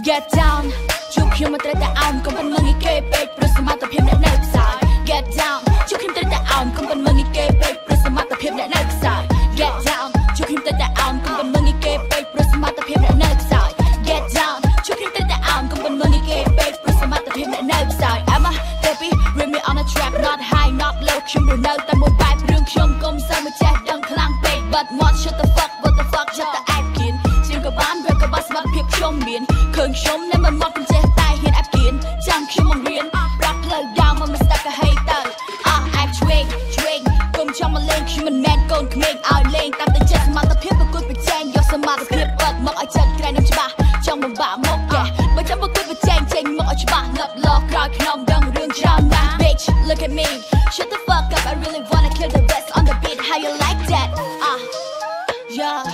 Get down ជួបខ្ញុំមិនត្រូវតែអោមកុំប៉ុនមើងងាយគេពេកព្រោះសមត្ថភាពអ្នកនៅខ្សោយ Get down ជួបខ្ញុំត្រូវតែអោមកុំប៉ុនមើងងាយគេពេកព្រោះសមត្ថភាពអ្នកនៅខ្សោយ Get down ជួបខ្ញុំត្រូវតែអោមកុំប៉ុនមើងងាយគេពេកព្រោះសមត្ថភាពអ្នកនៅខ្សោយ Get down ជួបខ្ញុំត្រូវតែអោមកុំប៉ុនមើងងាយគេពេកព្រោះសមត្ថភាពអ្នកនៅខ្សោយ I'm a Tepy bring me on a track not high not low ខ្ញុំរនៅតែមួយបែបរឿងខ្ញុំកុំសូវមកចេះដឹងខ្លាំងពេក But what shut the fuck what the fuck shut the act kid ជាងក៏បានវាក៏បានសមត្ថភាពខ្ញុំមានឃើញខ្ញុំនៅមិនមកចេះតែហ៊ានអាប់គៀនចាំខ្ញុំមករៀនប្រាប់ផ្លូវដើមមកមិនស្ដាប់ក៏ហេទៅact swing កុំចង់មកលេងខ្ញុំមិនមែនកូនក្មេងឲ្យលេងតាមតែចិត្តសមត្ថភាពប្រកួតប្រជែងយកសមត្ថភាពបត់មកឲ្យចិត្តក្រែងនឹងច្បាស់ចង់បំបាក់មកកែបើចាំប្រកួតប្រជែងចេញមកឲ្យច្បាស់ងាប់លោក្រោយក្នុងដឹងរឿងច្រើនណាស់ Bitch look at me shut the fuck up I really wanna kill the rest on the beat how you like that yeah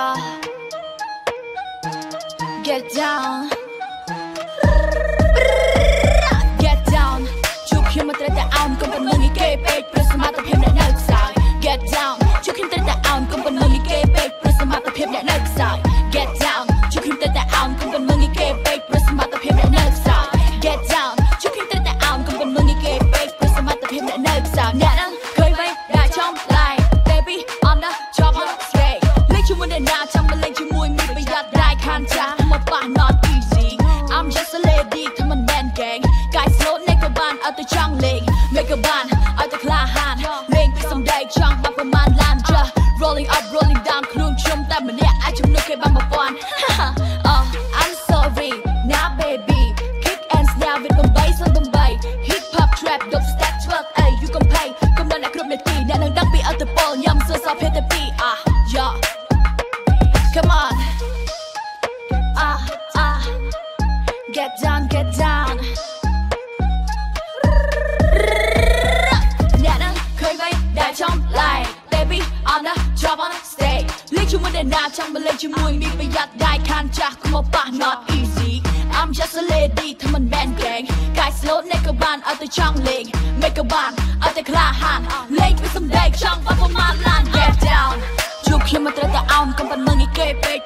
get down get down ជួបខ្ញុំមិនត្រូវតែអោមកុំប៉ុនមើងងាយគេពេកព្រោះសមត្ថភាពអ្នកនៅខ្សោយ Get down ជួបខ្ញុំត្រូវតែអោមកុំប៉ុនមើងងាយគេពេកព្រោះសមត្ថភាពអ្នកនៅខ្សោយ Get down ជួបខ្ញុំត្រូវតែអោមកុំប៉ុនមើងងាយគេពេកព្រោះសមត្ថភាពអ្នកនៅខ្សោយ Get down ជួបខ្ញុំត្រូវតែអោមកុំប៉ុនមើងងាយគេពេកព្រោះសមត្ថភាពអ្នកនៅខ្សោយអ្នកនឹងឃើញវិញដែលចំ like Tepy on the top on the stage លេងជាមួយអ្នកណាចាំមកលេងជាមួយមានប្រយ័ត្នដែរខានចាមកប៉ះ not easy I'm just a lady ធ្វើមិនមែន gang កាយ slow នេះក៏បានឲ្យទៅចង់លេងមិនក៏បានឲ្យទៅក្លាហានលេងពីសំដីចង់បាត់ប្រមាណឡានចា rolling up rolling down ខ្លួនខ្ញុំតែម្នាក់អាចជំនួសគេបាន1000 I'm sorry now baby kick and snare with Bombay so Bombay hip hop trap dope stack 12 ay you can pay កុំដល់អ្នកគ្រប់នាទីអ្នកនឹងដឹងពីអត្តពលញ៉ាំសើសោភេទពីyeah come on get down get down អ្នកនឹងឃើញវិញដែលចំ like Tepy on the top on the stage លេងជាមួយអ្នកណាចង់មកលេងជាមួយមានប្រយ័ត្នដែរខានចាស់កុំមកប៉ះ not easy I'm just a lady ធ្វើមិនមែន gang កាយ slow នេះក៏បានឲ្យទៅចង់លេងមិនក៏បានឲ្យទៅក្លាហានលេងពីសំដីចង់បាត់ប្រមាណឡាន get down ជួបខ្ញុំមិនត្រូវតែអោមកុំប៉ុនមើងងាយគេពេក